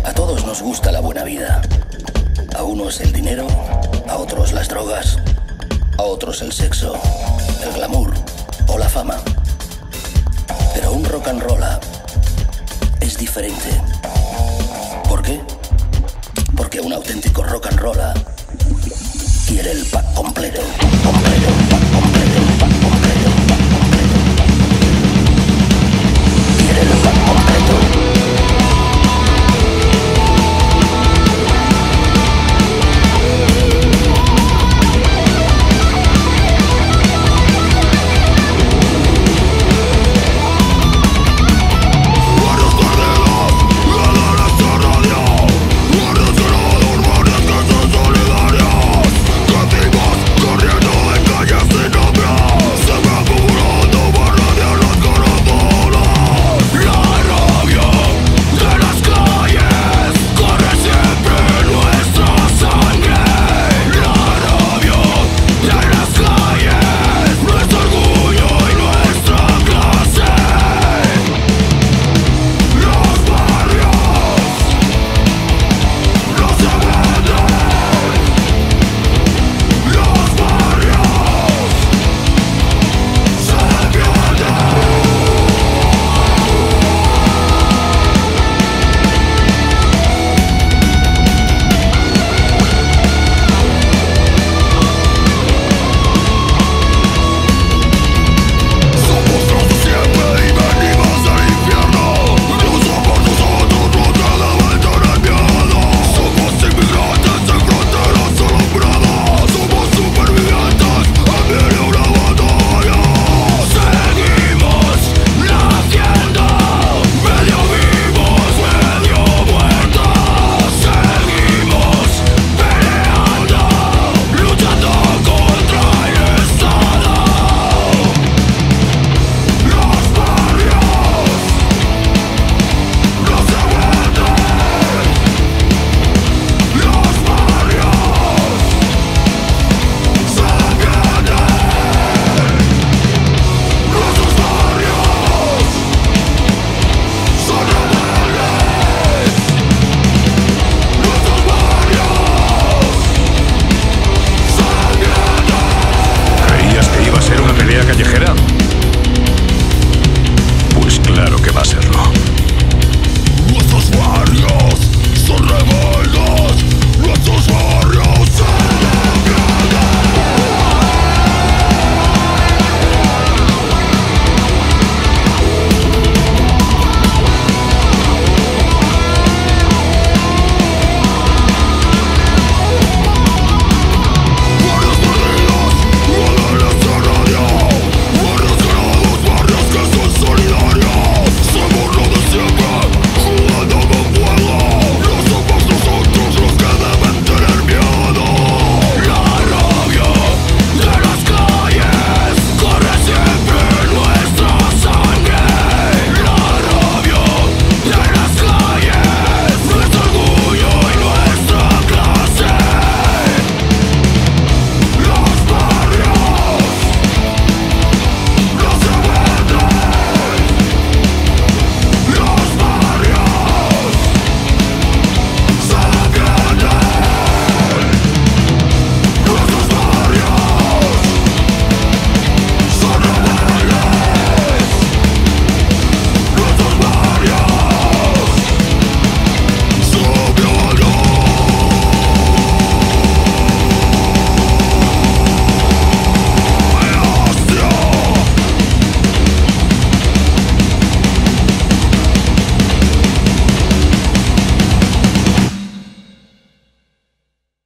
A todos nos gusta la buena vida. A unos el dinero, a otros las drogas, a otros el sexo, el glamour o la fama. Pero un rock and roll es diferente. ¿Por qué? Porque un auténtico rock and roll quiere el pack completo, pack completo, pack completo, pack completo.